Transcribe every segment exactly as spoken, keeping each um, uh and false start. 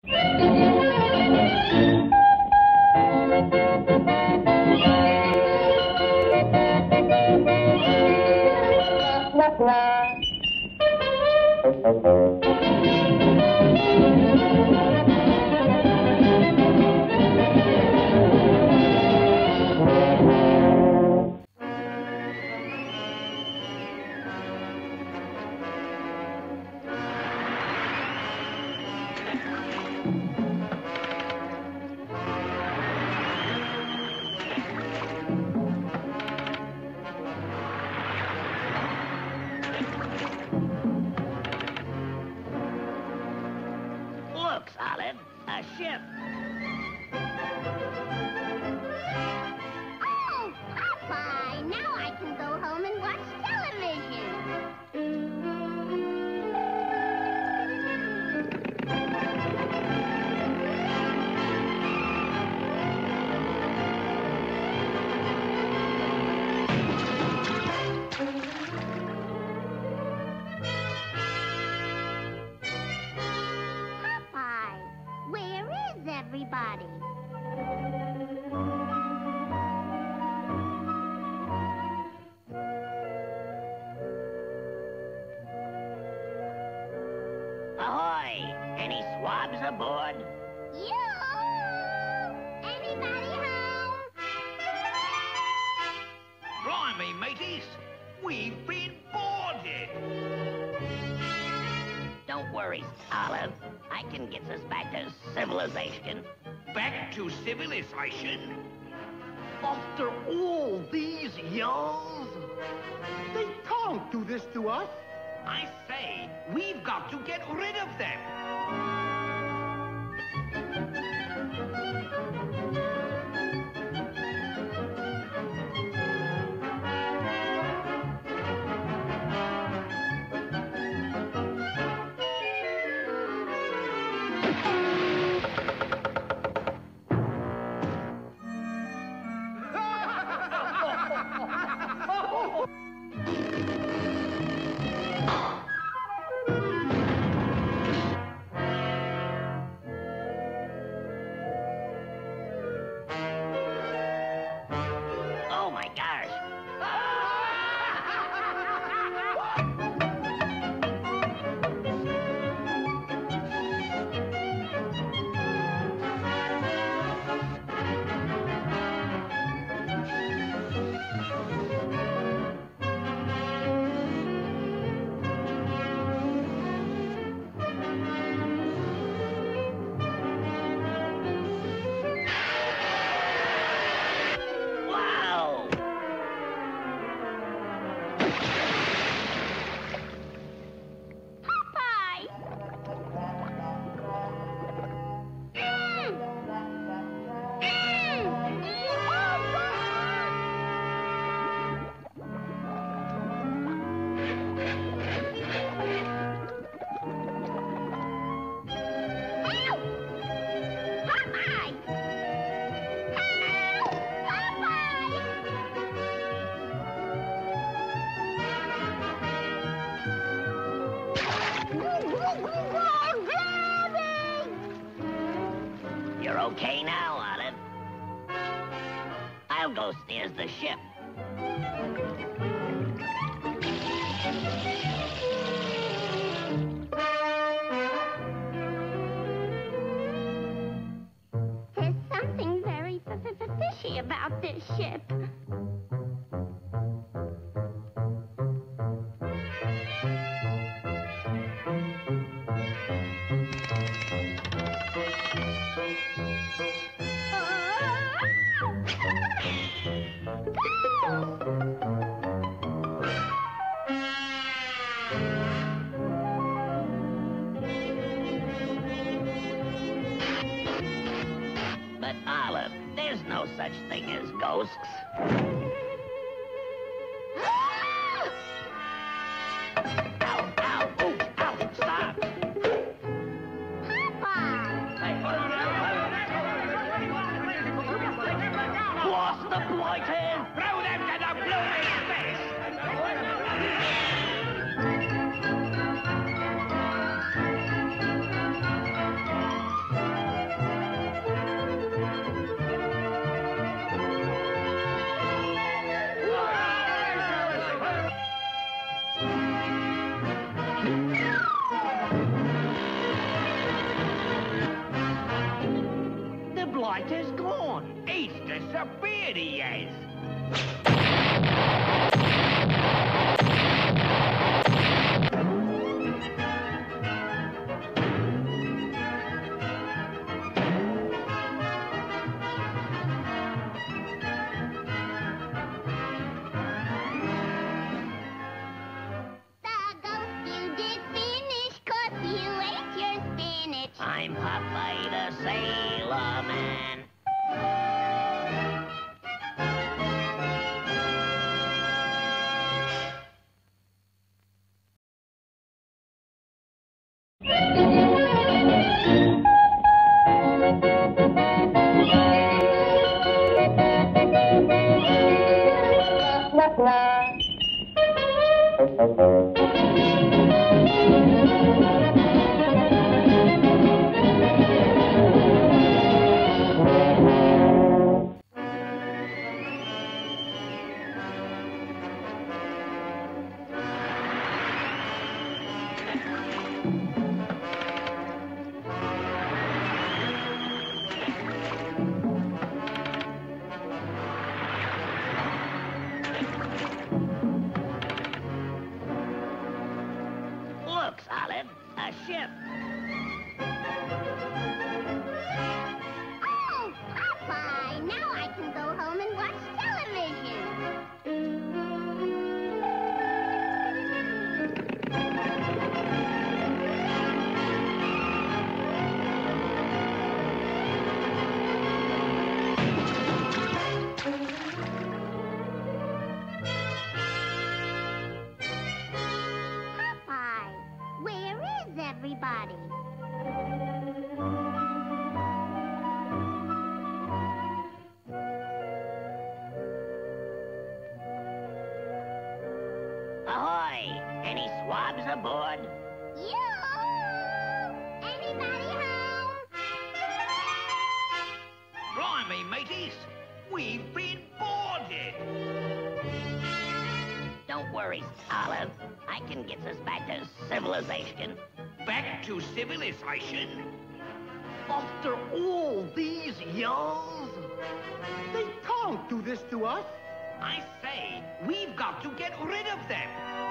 Olive, a ship. Oh, Popeye! Now I can go home and watch television. Everybody. Ahoy! Any swabs aboard? You! Anybody home? Blimey, mateys! We've been boarded! Don't worry, Olive. I can get us back to civilization. Back to civilization? After all these years? They can't do this to us. I say, we've got to get rid of them. Oh my gosh! You're okay now, Olive? I'll go steers the ship. There's something very fishy about this ship. But Olive, there's no such thing as ghosts. Ow, ow, ooh, ow, stop! What's the point here? Throw them to the blooming fish! a beard he has. I'm Popeye the Sailor Man. Look, Olive, a ship. Oh, Popeye! Now I can go home and watch television. Popeye, where is everybody? Ahoy! Any swabs aboard? You! Anybody home? Blimey, mateys, we've been boarded. Don't worry, Olive. I can get us back to civilization. Back to civilization? After all these years? They can't do this to us. I say, we've got to get rid of them.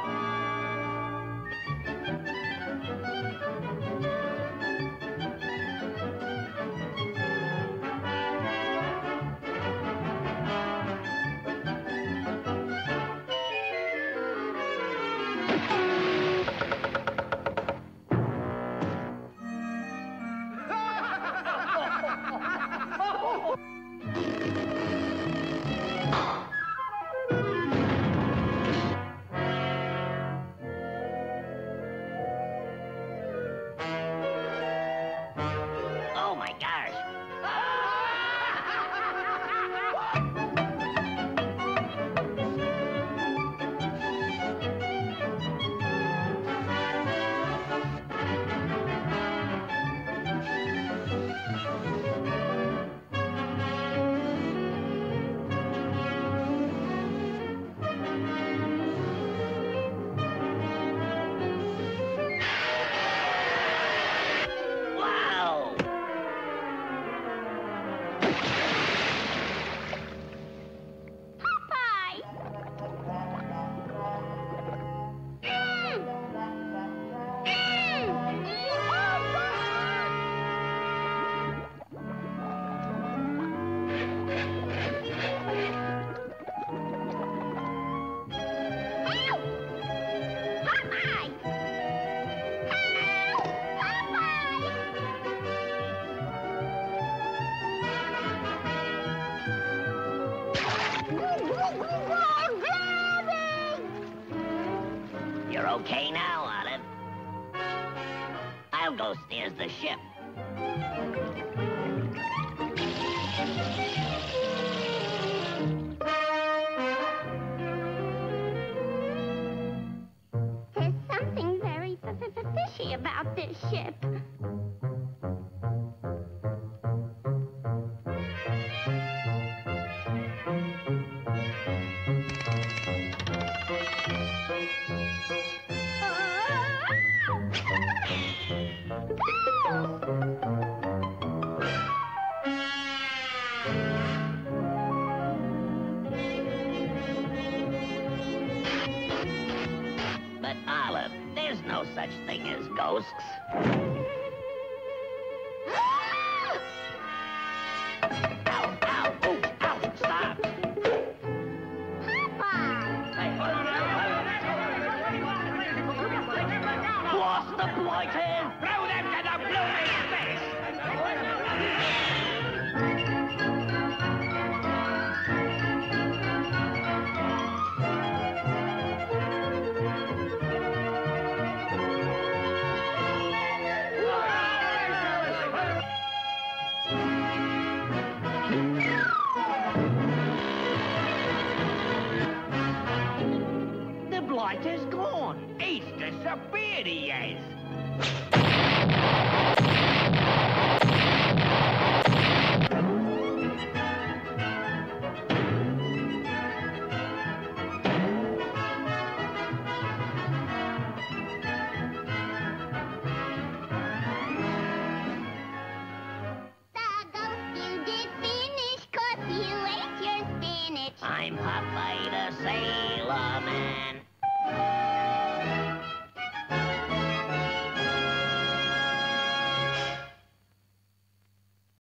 Oh my gosh! Wow! Popeye! Mm. Mm. Help! Popeye! Help! Popeye! You're okay now, Olive. I'll go steers the ship. There's something very fishy about this ship. Go! ghosts. Ow, ow, ouch, ouch, stop. What's the blighted? Throw them to the blooming fish! The blight is gone. He's disappeared, he has. You did finish, 'cause you ate your spinach. I'm Popeye the Sailor.